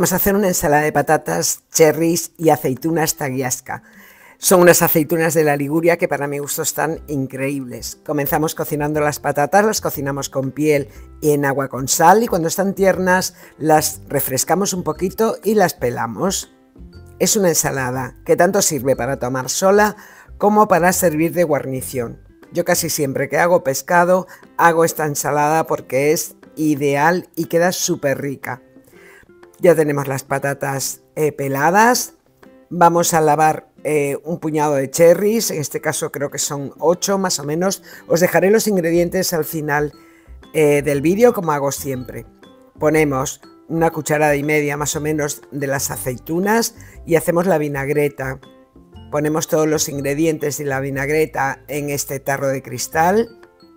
Vamos a hacer una ensalada de patatas, cherries y aceitunas tagliasca. Son unas aceitunas de la Liguria que para mi gusto están increíbles. Comenzamos cocinando las patatas, las cocinamos con piel y en agua con sal y cuando están tiernas las refrescamos un poquito y las pelamos. Es una ensalada que tanto sirve para tomar sola como para servir de guarnición. Yo casi siempre que hago pescado hago esta ensalada porque es ideal y queda súper rica. Ya tenemos las patatas peladas. Vamos a lavar un puñado de cherries, en este caso creo que son 8 más o menos. Os dejaré los ingredientes al final del vídeo, como hago siempre. Ponemos una cucharada y media más o menos de las aceitunas y hacemos la vinagreta. Ponemos todos los ingredientes y la vinagreta en este tarro de cristal.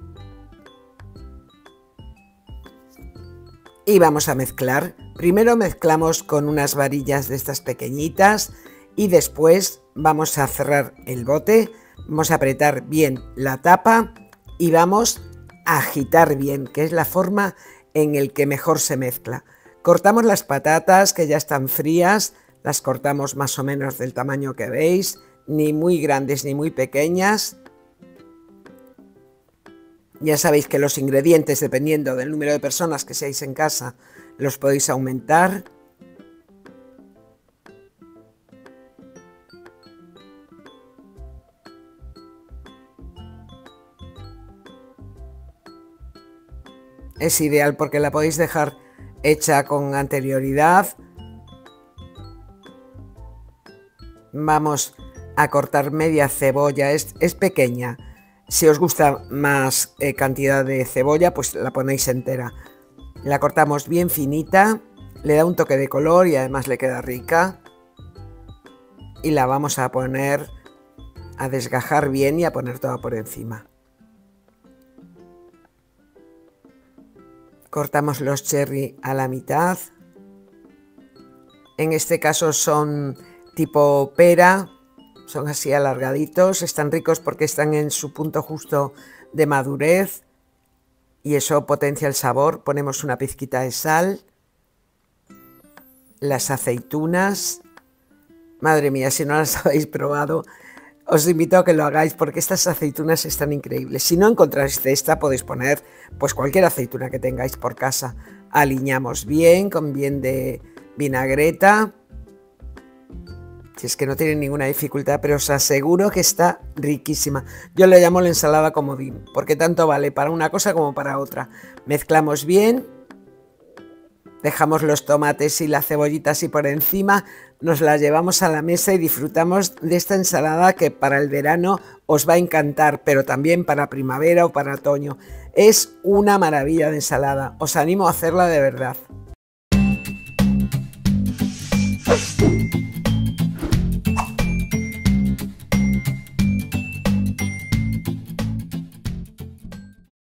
Y vamos a mezclar. Primero mezclamos con unas varillas de estas pequeñitas y después vamos a cerrar el bote, vamos a apretar bien la tapa y vamos a agitar bien, que es la forma en el que mejor se mezcla. Cortamos las patatas que ya están frías, las cortamos más o menos del tamaño que veis, ni muy grandes ni muy pequeñas. Ya sabéis que los ingredientes, dependiendo del número de personas que seáis en casa, los podéis aumentar. Es ideal porque la podéis dejar hecha con anterioridad. Vamos a cortar media cebolla, es pequeña. Si os gusta más cantidad de cebolla, pues la ponéis entera. La cortamos bien finita, le da un toque de color y además le queda rica. Y la vamos a poner a desgajar bien y a poner toda por encima. Cortamos los cherry a la mitad. En este caso son tipo pera. Son así alargaditos, están ricos porque están en su punto justo de madurez y eso potencia el sabor. Ponemos una pizquita de sal, las aceitunas. Madre mía, si no las habéis probado, os invito a que lo hagáis porque estas aceitunas están increíbles. Si no encontráis de esta, podéis poner pues cualquier aceituna que tengáis por casa. Aliñamos bien, con bien de vinagreta. Si es que no tiene ninguna dificultad, pero os aseguro que está riquísima. Yo le llamo la ensalada comodín, porque tanto vale para una cosa como para otra. Mezclamos bien, dejamos los tomates y la cebollita así por encima, nos la llevamos a la mesa y disfrutamos de esta ensalada que para el verano os va a encantar, pero también para primavera o para otoño. Es una maravilla de ensalada, os animo a hacerla de verdad.